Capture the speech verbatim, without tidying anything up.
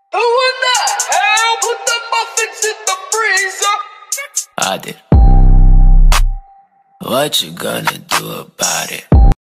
Who in the hell put the muffins in the freezer? I did. What you gonna do about it?